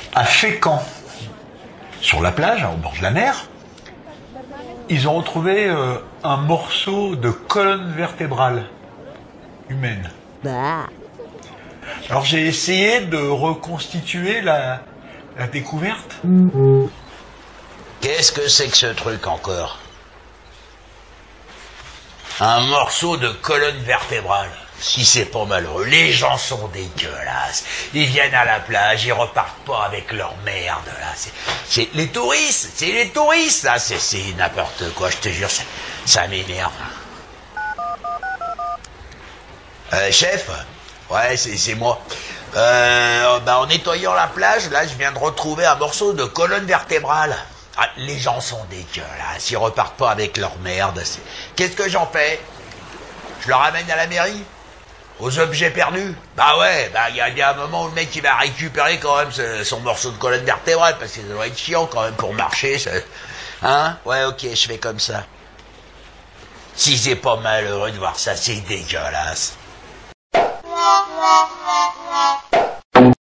À Fécamp, sur la plage, au bord de la mer, ils ont retrouvé un morceau de colonne vertébrale humaine. Alors j'ai essayé de reconstituer la découverte. Qu'est-ce que c'est que ce truc encore? Un morceau de colonne vertébrale. Si c'est pas malheureux, les gens sont dégueulasses. Ils viennent à la plage, ils repartent pas avec leur merde, là. C'est les touristes, là. C'est n'importe quoi, je te jure, ça m'énerve. Chef? Ouais, c'est moi. En nettoyant la plage, là, je viens de retrouver un morceau de colonne vertébrale. Ah, les gens sont dégueulasses, ils repartent pas avec leur merde. Qu'est-ce que j'en fais? Je le ramène à la mairie? Aux objets perdus? Bah ouais, il y a un moment où le mec il va récupérer quand même son morceau de colonne vertébrale, parce que ça doit être chiant quand même pour marcher. Hein? Ouais, ok, je fais comme ça. Si c'est pas malheureux de voir ça, c'est dégueulasse.